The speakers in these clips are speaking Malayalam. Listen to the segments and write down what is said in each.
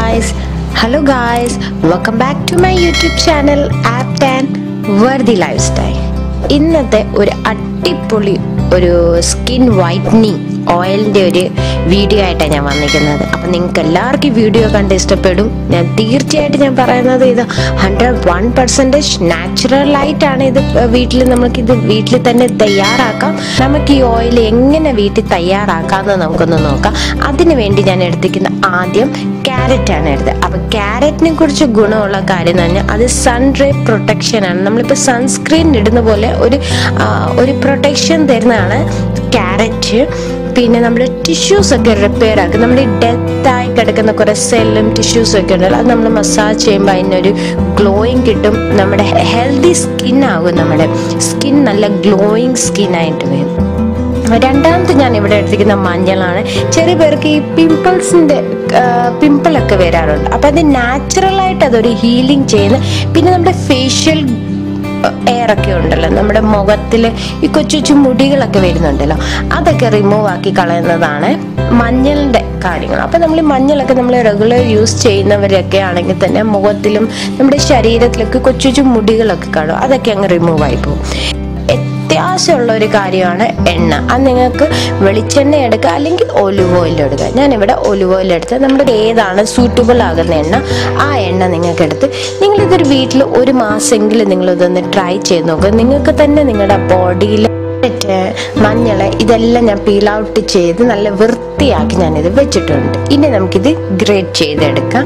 guys, hello guys, welcome back to my YouTube channel Apt and Worthy Lifestyle. ഇന്നത്തെ ഒരു അടിപൊളി ഒരു സ്കിൻ വൈറ്റനിങ് ഓയിലിൻ്റെ ഒരു വീഡിയോ ആയിട്ടാണ് ഞാൻ വന്നിരിക്കുന്നത്. അപ്പം നിങ്ങൾക്ക് എല്ലാവർക്കും വീഡിയോ കണ്ട് ഇഷ്ടപ്പെടും. ഞാൻ തീർച്ചയായിട്ടും ഞാൻ പറയുന്നത് ഇത് 101% നാച്ചുറലായിട്ടാണ്. ഇത് നമുക്കിത് വീട്ടിൽ തന്നെ തയ്യാറാക്കാം. നമുക്ക് ഈ ഓയിൽ എങ്ങനെ വീട്ടിൽ തയ്യാറാക്കാമെന്ന് നമുക്കൊന്ന് നോക്കാം. അതിനു വേണ്ടി ഞാൻ എടുത്തിരിക്കുന്ന ആദ്യം ക്യാരറ്റാണ് എടുത്തത്. അപ്പം ക്യാരറ്റിനെ കുറിച്ച് ഗുണമുള്ള കാര്യം എന്ന് പറഞ്ഞാൽ അത് സൺറേ പ്രൊട്ടക്ഷൻ ആണ്. നമ്മളിപ്പോൾ സൺസ്ക്രീൻ ഇടുന്ന പോലെ ഒരു പ്രൊട്ടക്ഷൻ തരുന്നതാണ് ക്യാരറ്റ്. പിന്നെ നമ്മുടെ ടിഷ്യൂസ് ഒക്കെ റിപ്പയർ ആക്കും. നമ്മുടെ ഡെത്തായി കിടക്കുന്ന കുറേ സെല്ലും ടിഷ്യൂസും ഒക്കെ ഉണ്ടല്ലോ, അത് നമ്മൾ മസാജ് ചെയ്യുമ്പോൾ അതിനൊരു ഗ്ലോയിങ് കിട്ടും. നമ്മുടെ ഹെൽത്തി സ്കിൻ ആകും. നമ്മുടെ സ്കിൻ നല്ല ഗ്ലോയിങ് സ്കിന്നായിട്ട് വരും. രണ്ടാമത്തെ ഞാൻ ഇവിടെ എടുത്തിരിക്കുന്ന മഞ്ഞളാണ്. ചെറിയ പേർക്ക് ഈ പിമ്പിളൊക്കെ വരാറുണ്ട്. അപ്പം അത് നാച്ചുറലായിട്ട് അതൊരു ഹീലിംഗ് ചെയ്യുന്ന. പിന്നെ നമ്മുടെ ഫേഷ്യൽ എയറൊക്കെ ഉണ്ടല്ലോ, നമ്മുടെ മുഖത്തിൽ ഈ കൊച്ചു മുടികളൊക്കെ വരുന്നുണ്ടല്ലോ, അതൊക്കെ റിമൂവ് ആക്കി കളയുന്നതാണ് മഞ്ഞളിൻ്റെ കാര്യങ്ങൾ. അപ്പം നമ്മൾ മഞ്ഞളൊക്കെ നമ്മൾ റെഗുലർ യൂസ് ചെയ്യുന്നവരൊക്കെ ആണെങ്കിൽ തന്നെ മുഖത്തിലും നമ്മുടെ ശരീരത്തിലൊക്കെ കൊച്ചു മുടികളൊക്കെ കാണും, അതൊക്കെ അങ്ങ് റിമൂവ് ആയി പോകും. അത്യാവശ്യമുള്ള ഒരു കാര്യമാണ് എണ്ണ. അത് നിങ്ങൾക്ക് വെളിച്ചെണ്ണ എടുക്കുക അല്ലെങ്കിൽ ഒലിവ് ഓയിൽ എടുക്കുക. ഞാനിവിടെ ഒലിവ് ഓയിൽ എടുത്ത് നമ്മുടെ ഏതാണ് സൂട്ടബിൾ ആകുന്ന എണ്ണ ആ എണ്ണ നിങ്ങൾക്ക് എടുത്ത് നിങ്ങളിതൊരു വീട്ടിൽ ഒരു മാസമെങ്കിലും നിങ്ങളിതൊന്ന് ട്രൈ ചെയ്ത് നോക്കുക. നിങ്ങൾക്ക് തന്നെ നിങ്ങളുടെ ബോഡിയിൽ മഞ്ഞൾ ഇതെല്ലാം ഞാൻ പീൽ ഔട്ട് ചെയ്ത് നല്ല വൃത്തിയാക്കി ഞാനിത് വെച്ചിട്ടുണ്ട്. ഇനി നമുക്കിത് ഗ്രേറ്റ് ചെയ്തെടുക്കാം.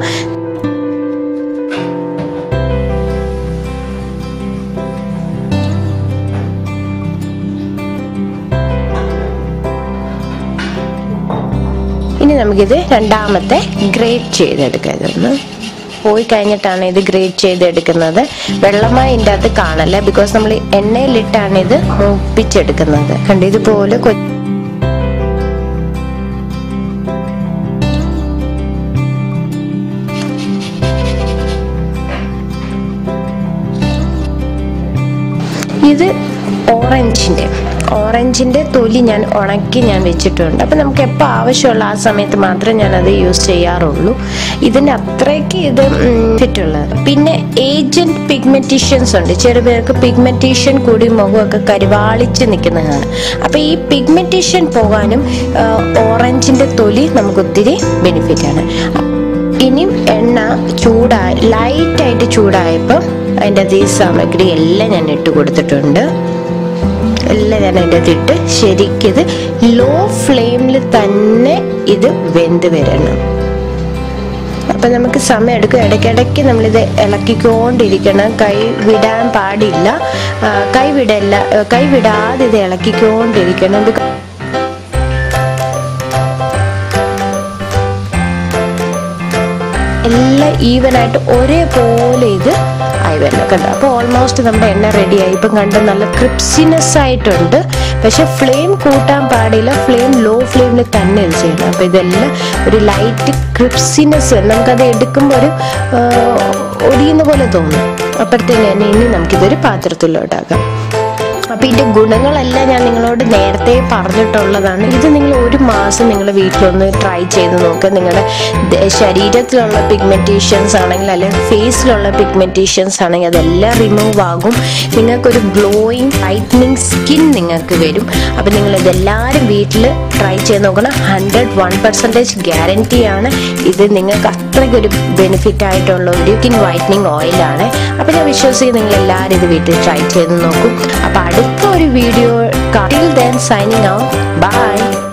ഇനി നമുക്കിത് രണ്ടാമത്തെ ഗ്രേറ്റ് ചെയ്തെടുക്കാം. ഇതൊന്ന് പോയി കഴിഞ്ഞിട്ടാണ് ഇത് ഗ്രേറ്റ് ചെയ്തെടുക്കുന്നത്. വെള്ളമായി ഇതിൻ്റെ അകത്ത് കാണല്ലേ, ബിക്കോസ് നമ്മൾ എണ്ണയിലിട്ടാണ് ഇത് മൂപ്പിച്ചെടുക്കുന്നത്. കണ്ട് ഇതുപോലെ ഇത് ഓറഞ്ചിൻ്റെ തൊലി ഞാൻ ഉണക്കി ഞാൻ വെച്ചിട്ടുണ്ട്. അപ്പം നമുക്ക് എപ്പോൾ ആവശ്യമുള്ള ആ സമയത്ത് മാത്രമേ ഞാനത് യൂസ് ചെയ്യാറുള്ളൂ. ഇതിന് അത്രയ്ക്ക് ഇത് ഫിറ്റുള്ളത്. പിന്നെ ഏജന്റ് പിഗ്മെന്റേഷൻസ് ഉണ്ട്. ചെറു പേർക്ക് പിഗ്മെന്റേഷൻ കൂടി മുഖമൊക്കെ കരിവാളിച്ച് നിൽക്കുന്നതാണ്. അപ്പം ഈ പിഗ്മെന്റേഷൻ പോകാനും ഓറഞ്ചിൻ്റെ തൊലി നമുക്ക് ഒത്തിരി ബെനിഫിറ്റാണ്. ഇനിയും എണ്ണ ലൈറ്റായിട്ട് ചൂടായപ്പോൾ അതിൻ്റെ അതേ സാമഗ്രി എല്ലാം ഞാൻ ഇട്ട് കൊടുത്തിട്ടുണ്ട്. എല്ലാം ഞാൻ അതിൻ്റെ അകത്തിട്ട് ശരിക്കിത് ലോ ഫ്ലെയിമിൽ തന്നെ ഇത് വെന്ത് വരണം. അപ്പം നമുക്ക് സമയം എടുക്കും. ഇടയ്ക്കിടയ്ക്ക് നമ്മളിത് ഇളക്കിക്കൊണ്ടിരിക്കണം. കൈ വിടാൻ പാടില്ല. കൈ വിടാതെ ഇത് ഇളക്കിക്കൊണ്ടിരിക്കണം. എല്ലാം ഈവനായിട്ട് ഒരേപോലെ ഇത് ആയി വരണം. കണ്ടോ? അപ്പോൾ ഓൾമോസ്റ്റ് നമ്മുടെ എണ്ണ റെഡിയായി. ഇപ്പം കണ്ട് നല്ല ക്രിപ്സിനെസ് ആയിട്ടുണ്ട്. പക്ഷെ ഫ്ലെയിം കൂട്ടാൻ പാടില്ല. ലോ ഫ്ലെയിമിൽ തന്നെ ഇത് ചെയ്യണം. അപ്പോൾ ഇതെല്ലാം ഒരു ലൈറ്റ് ക്രിപ്സിനെസ്, നമുക്കത് എടുക്കുമ്പോൾ ഒരു ഒടിയുന്ന പോലെ തോന്നും. അപ്പോഴത്തേന് തന്നെ ഇനി നമുക്കിതൊരു പാത്രത്തിലോട്ടാക്കാം. അപ്പോൾ ഇതിൻ്റെ ഗുണങ്ങളെല്ലാം ഞാൻ നിങ്ങളോട് നേരത്തെ പറഞ്ഞിട്ടുള്ളതാണ്. ഇത് നിങ്ങൾ ഒരു മാസം നിങ്ങൾ വീട്ടിലൊന്ന് ട്രൈ ചെയ്ത് നോക്കുക. നിങ്ങളുടെ ശരീരത്തിലുള്ള പിഗ്മെന്റേഷൻസ് ആണെങ്കിൽ അല്ലെങ്കിൽ ഫേസിലുള്ള പിഗ്മെന്റേഷൻസ് ആണെങ്കിൽ അതെല്ലാം റിമൂവ് ആകും. നിങ്ങൾക്കൊരു ഗ്ലോയിങ് വൈറ്റനിങ് സ്കിൻ നിങ്ങൾക്ക് വരും. അപ്പോൾ നിങ്ങളിതെല്ലാവരും വീട്ടിൽ ട്രൈ ചെയ്ത് നോക്കണം. 101% ഗ്യാരൻറ്റിയാണ്. ഇത് നിങ്ങൾക്ക് അത്രയ്ക്കൊരു ബെനിഫിറ്റ് ആയിട്ടുള്ള ഒരു സ്കിൻ വൈറ്റനിങ് ഓയിലാണ്. അപ്പോൾ ഞാൻ വിശ്വസിക്കും നിങ്ങളെല്ലാവരും ഇത് വീട്ടിൽ ട്രൈ ചെയ്ത് നോക്കും. അപ്പോൾ അടുത്ത ഒരു video, till then signing out, bye.